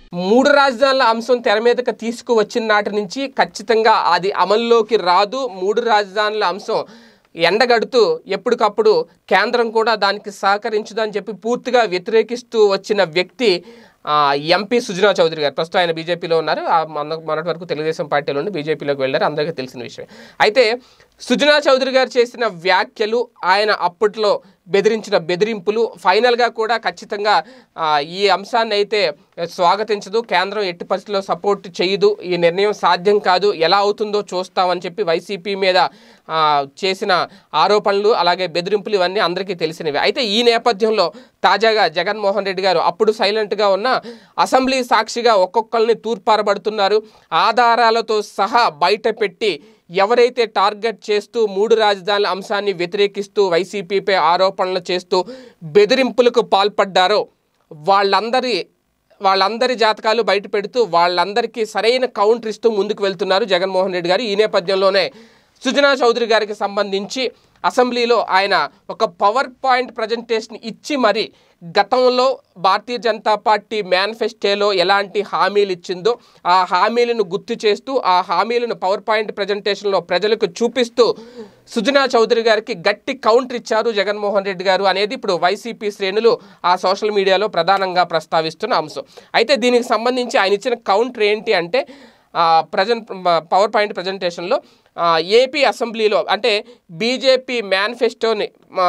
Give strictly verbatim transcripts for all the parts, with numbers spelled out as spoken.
మూడు రాజధానుల అంశం తెర మీదకి తీసుకువచ్చిన నాటి నుంచి ఖచ్చితంగా అది అమల్లోకి రాదు. మూడు రాజధానుల అంశం ఎండగడుతూ ఎప్పటికప్పుడు కేంద్రం కూడా దానికి సహకరించదని చెప్పి పూర్తిగా వ్యతిరేకిస్తూ వచ్చిన వ్యక్తి ఎంపీ సుజనా చౌదరి గారు. ప్రస్తుతం ఆయన బీజేపీలో ఉన్నారు. మొన్నటి వరకు తెలుగుదేశం పార్టీలో ఉండి బీజేపీలోకి వెళ్ళారు, అందరికీ తెలిసిన విషయం. అయితే సుజనా చౌదరి గారు చేసిన వ్యాఖ్యలు, ఆయన అప్పట్లో బెదిరించిన బెదిరింపులు ఫైనల్గా కూడా ఖచ్చితంగా ఈ అంశాన్ని అయితే స్వాగతించదు, కేంద్రం ఎట్టి పరిస్థితుల్లో సపోర్ట్ చేయదు, ఈ నిర్ణయం సాధ్యం కాదు, ఎలా అవుతుందో చూస్తామని చెప్పి వైసీపీ మీద చేసిన ఆరోపణలు అలాగే బెదిరింపులు ఇవన్నీ అందరికీ తెలిసినవి. అయితే ఈ నేపథ్యంలో తాజాగా జగన్మోహన్ రెడ్డి గారు అప్పుడు సైలెంట్గా ఉన్న అసెంబ్లీ సాక్షిగా ఒక్కొక్కరిని తూర్పారబడుతున్నారు. ఆధారాలతో సహా బయట పెట్టి ఎవరైతే టార్గెట్ చేస్తూ మూడు రాజధానుల అంశాన్ని వ్యతిరేకిస్తూ వైసీపీపై ఆరోపణలు చేస్తూ బెదిరింపులకు పాల్పడ్డారో వాళ్ళందరి వాళ్ళందరి జాతకాలు బయట పెడుతూ వాళ్ళందరికీ సరైన కౌంటర్ ఇస్తూ ముందుకు వెళ్తున్నారు జగన్మోహన్ రెడ్డి గారు. ఈ నేపథ్యంలోనే సుజనా చౌదరి గారికి సంబంధించి అసెంబ్లీలో ఆయన ఒక పవర్ పాయింట్ ప్రజెంటేషన్ ఇచ్చి మరి గతంలో భారతీయ జనతా పార్టీ మేనిఫెస్టోలో ఎలాంటి హామీలు ఇచ్చిందో ఆ హామీలను గుర్తు చేస్తూ ఆ హామీలను పవర్ పాయింట్ ప్రజెంటేషన్లో ప్రజలకు చూపిస్తూ సుజనా చౌదరి గారికి గట్టి కౌంటర్ ఇచ్చారు జగన్మోహన్ రెడ్డి గారు అనేది ఇప్పుడు వైసీపీ శ్రేణులు ఆ సోషల్ మీడియాలో ప్రధానంగా ప్రస్తావిస్తున్న అంశం. అయితే దీనికి సంబంధించి ఆయన ఇచ్చిన కౌంటర్ ఏంటి అంటే ప్రజెంట్ పవర్ పాయింట్ ప్రజెంటేషన్లో ఏపీ అసెంబ్లీలో అంటే బీజేపీ మేనిఫెస్టోని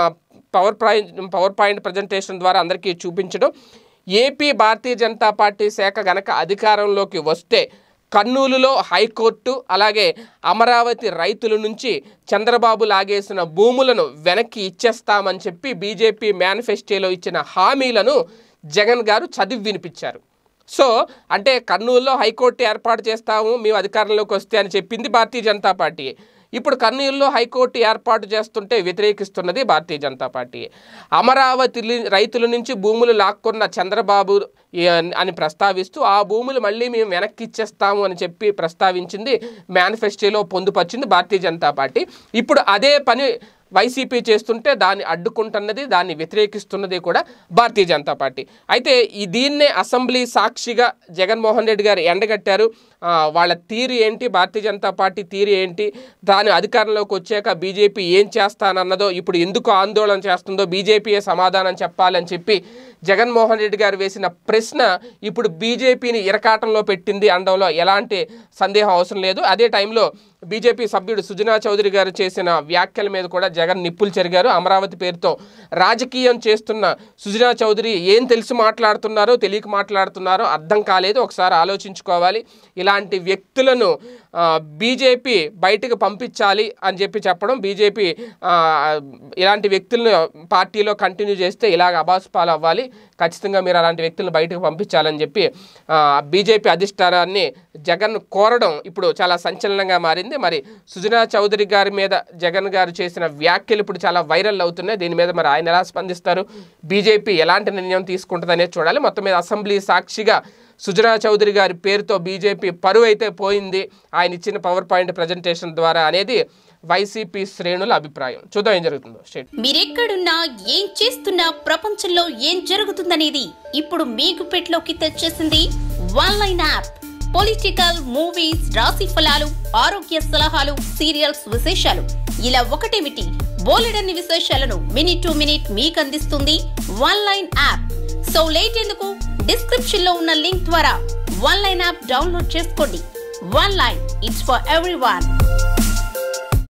power point power point presentation ద్వారా అందరికీ చూపించడం, ఏపీ భారతీయ జనతా పార్టీ శాఖ గనక అధికారంలోకి వస్తే కర్నూలులో హైకోర్టు అలాగే అమరావతి రైతుల నుంచి చంద్రబాబు లాగేసిన భూములను వెనక్కి ఇచ్చేస్తామని చెప్పి బీజేపీ మేనిఫెస్టోలో ఇచ్చిన హామీలను జగన్ గారు చదివి వినిపించారు. సో అంటే కర్నూలులో హైకోర్టు ఏర్పాటు చేస్తాము మేము అధికారంలోకి వస్తే అని చెప్పింది భారతీయ జనతా పార్టీ. ఇప్పుడు కర్నూలులో హైకోర్టు ఏర్పాటు చేస్తుంటే వ్యతిరేకిస్తున్నది భారతీయ జనతా పార్టీ. అమరావతి రైతుల నుంచి భూములు లాక్కున్న చంద్రబాబు అని ప్రస్తావిస్తూ ఆ భూములు మళ్ళీ మేము వెనక్కి ఇచ్చేస్తాము అని చెప్పి ప్రస్తావించింది, మేనిఫెస్టోలో పొందుపరిచింది భారతీయ జనతా పార్టీ. ఇప్పుడు అదే పని వైసీపీ చేస్తుంటే దాన్ని అడ్డుకుంటున్నది, దాన్ని వ్యతిరేకిస్తున్నది కూడా భారతీయ జనతా పార్టీ. అయితే ఈ దీన్నే అసెంబ్లీ సాక్షిగా జగన్మోహన్ రెడ్డి గారు ఎండగట్టారు. వాళ్ళ తీరు ఏంటి, భారతీయ జనతా పార్టీ తీరు ఏంటి, దాని అధికారంలోకి వచ్చాక బీజేపీ ఏం చేస్తానన్నదో, ఇప్పుడు ఎందుకు ఆందోళన చేస్తుందో బీజేపీయే సమాధానం చెప్పాలని చెప్పి జగన్మోహన్ రెడ్డి గారు వేసిన ప్రశ్న ఇప్పుడు బీజేపీని ఇరకాటంలో పెట్టింది అనడంలో ఎలాంటి సందేహం అవసరం లేదు. అదే టైంలో బీజేపీ సభ్యుడు సుజనా చౌదరి గారు చేసిన వ్యాఖ్యల మీద కూడా జగన్ నిప్పులు చెరిగారు. అమరావతి పేరుతో రాజకీయం చేస్తున్న సుజనా చౌదరి ఏం తెలిసి మాట్లాడుతున్నారో తెలియక మాట్లాడుతున్నారో అర్థం కాలేదు, ఒకసారి ఆలోచించుకోవాలి. ఇలాంటి వ్యక్తులను బీజేపీ బయటకు పంపించాలి అని చెప్పి చెప్పడం, బీజేపీ ఇలాంటి వ్యక్తులను పార్టీలో కంటిన్యూ చేస్తే ఇలాగ అబాస్పాలు అవ్వాలి, ఖచ్చితంగా మీరు అలాంటి వ్యక్తులను బయటకు పంపించాలని చెప్పి బీజేపీ అధిష్టానాన్ని జగన్ కోరడం ఇప్పుడు చాలా సంచలనంగా మారింది. మరి సుజనా చౌదరి గారి మీద జగన్ గారు చేసిన వ్యాఖ్యలు ఇప్పుడు చాలా వైరల్ అవుతున్నాయి. దీని మీద మరి ఆయన ఎలా స్పందిస్తారు, బీజేపీ ఎలాంటి నిర్ణయం తీసుకుంటుంది అనేది చూడాలి. మొత్తం మీద అసెంబ్లీ సాక్షిగా సుజనా చౌదరి గారి పేరుతో బీజేపీ పరువు అయితే పోయింది ఆయన ఇచ్చిన పవర్ పాయింట్ ప్రజెంటేషన్ ద్వారా అనేది వైసీపీ శ్రేణుల అభిప్రాయం. చూద్దాం ఏం జరుగుతుందో. మీరెక్కడున్నా ఏం చేస్తున్నా ప్రపంచంలో ఏం జరుగుతుందనేది ఇప్పుడు మీకు పెట్లోకి తెచ్చేసింది one line app. Political, movies, రాశి ఫలాలు, ఆరోగ్య సలహాలు, సీరియల్స్ విశేషాలు ఇలా ఒకటేమిటి బోలెడన్ని విశేషాలను మినిట్ టు మినిట్ మీకు అందిస్తుంది one line app. So late ఎందుకు, డిస్క్రిప్షన్ లో ఉన్న లింక్ ద్వారా వన్ లైన్ యాప్ డౌన్లోడ్ చేసుకోండి. One line, it's for everyone.